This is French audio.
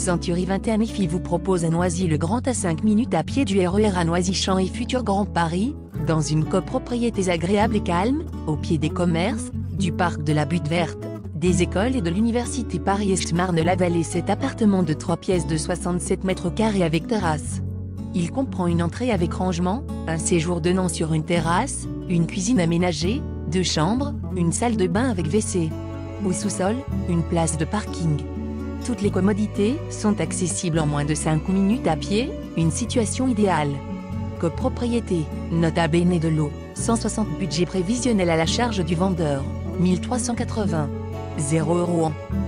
Century 21 IFI vous propose à Noisy le Grand à 5 minutes à pied du RER à Noisy-Champs et Futur Grand Paris, dans une copropriété agréable et calme, au pied des commerces, du parc de la Butte Verte, des écoles et de l'université Paris-Est Marne-la-Vallée. Cet appartement de 3 pièces de 67 mètres carrés avec terrasse. Il comprend une entrée avec rangement, un séjour donnant sur une terrasse, une cuisine aménagée, 2 chambres, une salle de bain avec WC. Au sous-sol, une place de parking. Toutes les commodités sont accessibles en moins de 5 minutes à pied, une situation idéale. Copropriété, nota bene de l'eau, 160 budget prévisionnel à la charge du vendeur, 1380. 0 € an.